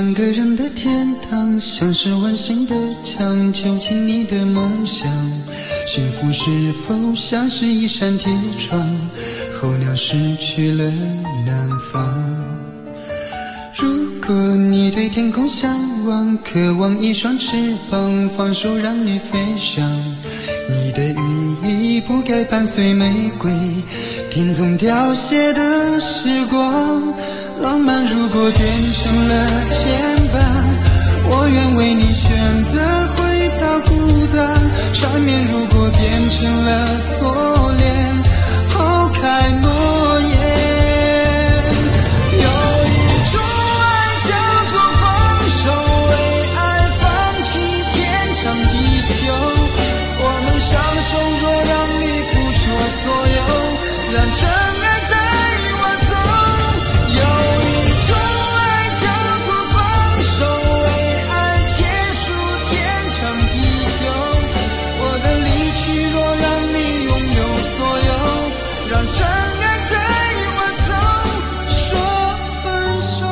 两个人的天堂，像是温馨的墙，囚禁你的梦想。幸福是否像是一扇铁窗，候鸟失去了南方。如果你对天空向往，渴望一双翅膀，放手让你飞翔。你的羽翼不该伴随玫瑰，听从凋谢的时光。浪漫如果变成了牵绊，我愿为你选择回到孤单。缠绵如果变成了锁链，抛开诺言。有一种爱叫做放手，为爱放弃天长地久。我们相守，若让你付出所有，让尘埃带我走。有一种爱叫做放手，为爱结束天长地久。我的离去，若让你拥有所有，让尘埃带我走，说分手。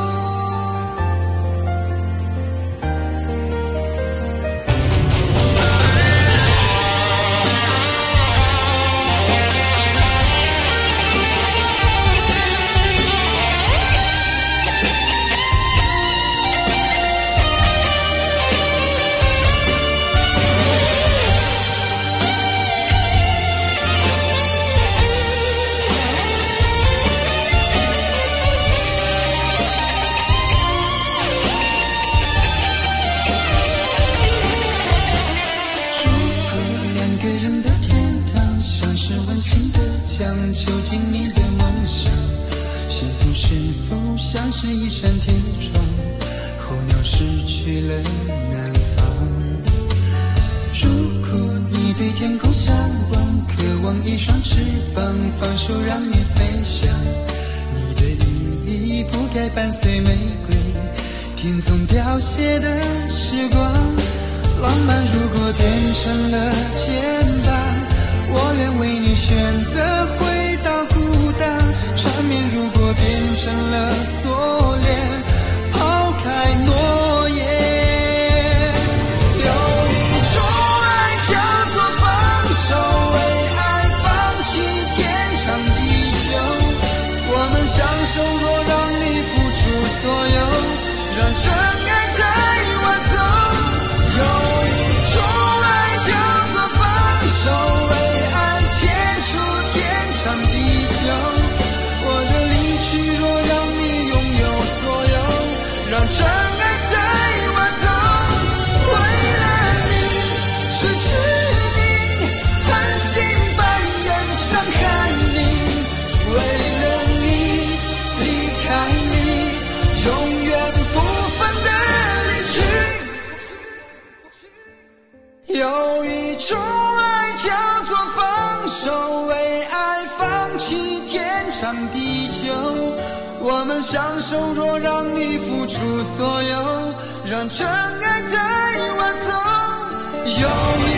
囚禁你的梦想，幸福是否像是一扇铁窗，候鸟失去了南方。如果你对天空向往，渴望一双翅膀，放手让你飞翔。你的羽翼不该伴随玫瑰，听从凋谢的时光。浪漫如果变成了牵绊，我愿为你选择回到孤单。缠绵如果变成了锁链，抛开诺言。有一种爱叫做放手，为爱放弃天长地久。我们相守，若让你付出所有，让尘埃带我走。有一种爱叫做放手，让尘埃带我走。为了你失去你，狠心扮演伤害你。为了你离开你，永远不分的离去。有一种爱叫做放手，为爱放弃天长地久。我们相守，若让你付出所有，让尘埃带我走。有一